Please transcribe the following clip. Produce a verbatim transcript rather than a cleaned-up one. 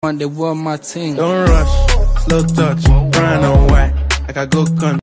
want they want my team. Don't rush, slow touch, run on white. I got go con.